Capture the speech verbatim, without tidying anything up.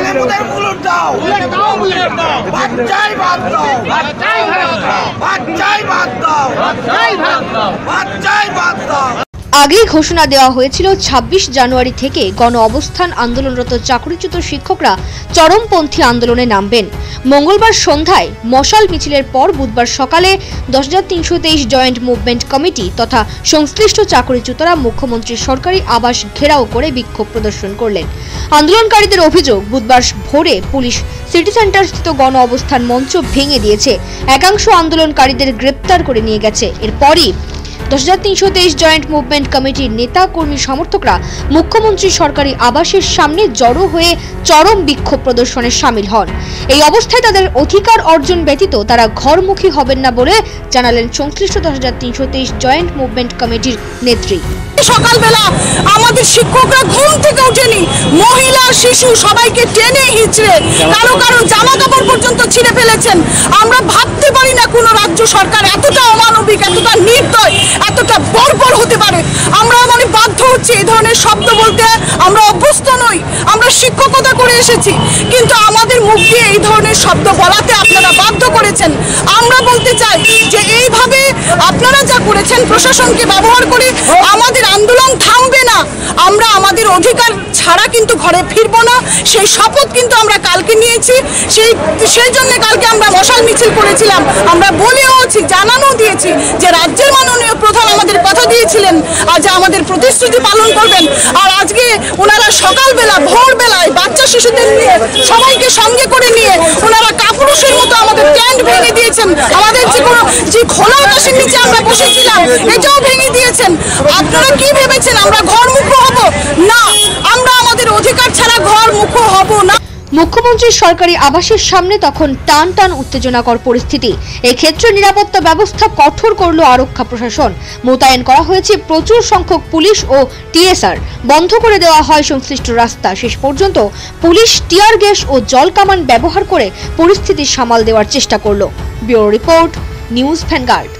আগেই ঘোষণা দেওয়া হয়েছিল ছাব্বিশ জানুয়ারি থেকে গণ অবস্থান আন্দোলনরত চাকরিচ্যুত শিক্ষকরা চরমপন্থী আন্দোলনে নামবেন। মঙ্গলবার সন্ধ্যায় মশাল মিছিলের পর বুধবার সকালে দশ হাজার তিনশো তেইশ জয়েন্ট মুভমেন্ট কমিটি তথা সংশ্লিষ্ট চাকরিচ্যুতরা মুখ্যমন্ত্রীর সরকারি আবাস ঘেরাও করে বিক্ষোভ প্রদর্শন করলেন। আন্দোলনকারীদের অভিযোগ, বুধবার ভোরে পুলিশ সিটি সেন্টার স্থিত গণ অবস্থান মঞ্চ ভেঙে দিয়েছে, একাংশ আন্দোলনকারীদের গ্রেপ্তার করে নিয়ে গেছে। এরপরই দশ হাজার তিনশো তেইশ জয়েন্ট মুভমেন্ট কমিটির নেতা কর্মী সমর্থকরা মুখ্যমন্ত্রীর সরকারি আবাসের সামনে জড়ো হয়ে চরম বিক্ষোভ প্রদর্শনে সামিল হন। এই অবস্থায় তাদের অধিকার অর্জন ব্যতীত তারা ঘরমুখী হবেন না বলে জানালেন সংশ্লিষ্ট দশ হাজার তিনশো তেইশ জয়েন্ট মুভমেন্ট কমিটির নেত্রী। সকালবেলা আমাদের শিক্ষকরা ঘুম থেকে উঠেনি, মহিলা শিশু সবাইকে টেনে হিচড়ে কারো কারো জামা কাপড় পর্যন্ত ছিঁড়ে ফেলেছেন। আমরা ভাবতে পারি না কোন রাজ্য সরকার এতটা অমানবিক, এতটা নির্দয়, এতটা বর্বর হতে পারে। আমরা মানে বাধ্য হচ্ছি এই ধরনের শব্দ বলতে, আমরা অভ্যস্ত নই, আমরা শিক্ষকতা করে এসেছি, কিন্তু আমাদের মুখ দিয়ে এই ধরনের শব্দ বলাতে আপনারা বাধ্য করেছেন। আমরা বলতে চাই যে এইভাবে আপনারা যা করেছেন প্রশাসনকে ব্যবহার করে আমাদের আন্দোলন থামবে না। আমরা আমাদের অধিকার ছাড়া কিন্তু ঘরে ফিরবো না, সেই শপথ কিন্তু আমরা কালকে নিয়েছি। সেই সেই জন্য কালকে আমরা মশাল মিছিল করেছিলাম। আমরা বলেওছি, জানানো দিয়েছি যে রাজ্যের মাননীয় প্রধান আমাদের কথা দিয়েছিলেন আজ আমাদের প্রতিশ্রুতি পালন করবেন। আর আজকে ওনারা সকালবেলা ভোরবেলায় বাচ্চা শিশুদের নিয়ে সবাইকে সঙ্গে করে নিয়ে ওনারা কাপুরুষের মতো আমাদের ট্যান্ট ভেঙে দিয়েছেন। আমাদের যে কোনো যে খোলা আকাশের নিচে আমরা বসেছিলাম এটাও ভেঙে দিয়েছেন। আপনারা কি ভেবেছেন আমরা ঘরমুখো হব? না, আমরা আমাদের অধিকার ছাড়া ঘরমুখো হব না। মুখ্যমন্ত্রীর সরকারি আবাসের সামনে তখন টান টান উত্তেজনাকর পরিস্থিতি। এই ক্ষেত্রে নিরাপত্তা ব্যবস্থা কঠোর করল আরক্ষা প্রশাসন। মোতায়েন করা হয়েছে প্রচুর সংখ্যক পুলিশ ও টিএসআর। বন্ধ করে দেওয়া হয় সংশ্লিষ্ট রাস্তা। শেষ পর্যন্ত পুলিশ টিয়ার গ্যাস ও জল কামান ব্যবহার করে পরিস্থিতি সামাল দেওয়ার চেষ্টা করল। Bureau report, news vanguard.